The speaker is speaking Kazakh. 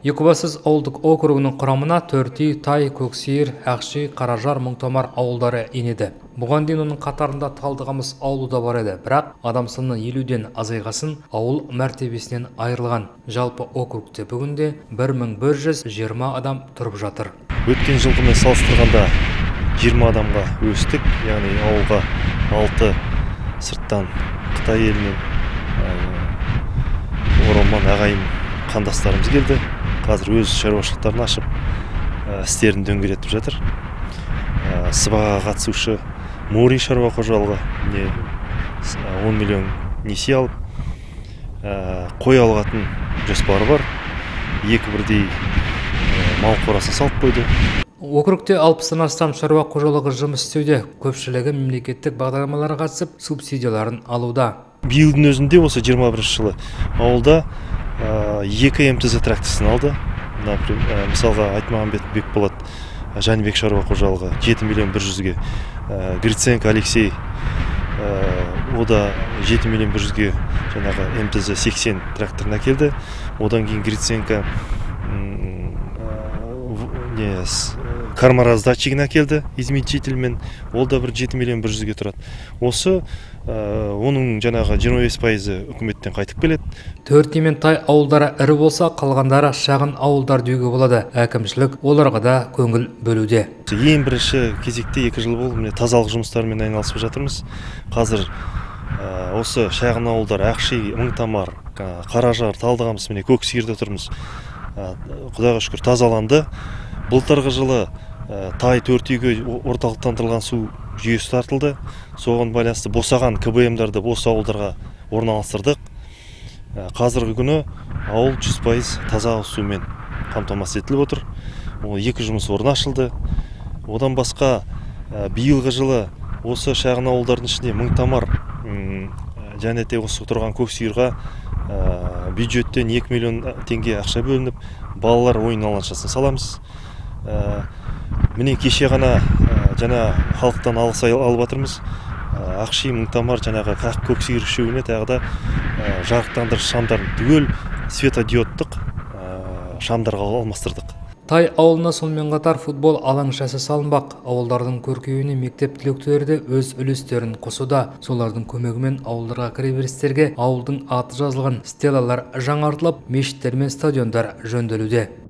Екібастұз ауылдық округінің құрамына Төртей, Тай, Көксейір, Ақши, Қаражар, Мыңтомар ауылдары енеді. Бұған дейін оның қатарында Талдықамыс ауылы да бар еді, бірақ адам саны 50-ден азайғасын ауыл мәртебесінен айырылған. Жалпы округте бүгінде 1120 адам тұрып жатыр. Өткен жылғымен салыстырғанда 20 адамға өстік, яғни ауылға 6 сырттан Қытай елінен оралман ағайын қандастарымыз келді. Қазір өз шаруашылықтарын ашып, істерін дөңгелетіп жатыр. Сыбаға қатысушы Мори шаруа қожалығы 10 миллион несие алып, қой алғатын жоспары бар. 2 бірдей мал қорасын салып қойды. Округте 60-тан астам шаруа қожалығы жұмыс істеуде. Көпшілігі мемлекеттік бағдарламаларға қатысып, субсидияларын алуда. Биылдың өзінде осы 21 жылы ауылда 2 МТЗ тракторсын алды. Мысалға Айтмағамбет Бекболат Жәнібек шаруа қожалығы 7 миллион 100-ге, Гриценко Алексей ода 7 миллион 100-ге жаңағы МТЗ 80 тракторына келді. Одан кейін Гриценко Кармараздатчигіне келді, измельчительмен, ол да бір 7 миллион 100-ге тұрады. Осы оның жаңағы 25% үкіметтен қайтып келеді. Төртей мен Тай ауылдары ірі болса, қалғандары шағын ауылдар деуге болады. Әкімшілік оларға да көңіл бөлуде. Ең бірінші кезекте 2 жыл болды, тазалық жұмыстарымен айналысып жатырмыз. Қазір осы шағын ауылдар Ақши, Мыңтомар, Қаражар, Талдықамыс, Көксейірде тұрмыз. Құдайға шүкір тазаланды. Былтырғы жылы Тай Төртейге орталықтандырылған су жүйесі тартылды. Соған байланысты босаған КБМдарды осы ауылдарға орналастырдық. Қазіргі күні ауыл 100% таза сумен қамтамасыз етіліп отыр. 2 жұмыс орны ашылды. Одан басқа биылғы жылы осы шағын ауылдардың ішінде Мыңтомар және де осы тұрған Көксейірға бюджеттен 2 миллион теңге ақша бөлініп, балалар ойын алаңшасын саламыз. Кеше ғана жаңа халықтан алғыс алып жатырмыз. Ақши, Мыңтомар жаңағы Көксейір үшеуіне тағы да жарықтандырғыш шамдарын түгел светодиодтық шамдарға алмастырдық. Тай ауылына сонымен қатар футбол алаңшасы салынбақ. Ауылдардың көркеюіне мектеп түлектері де өз үлестерін қосуда. Солардың көмегімен ауылдарға кіреберістерге ауылдың аты жазылған стеллалар жаңартылып, мешіттер мен стадиондар жөнделуде.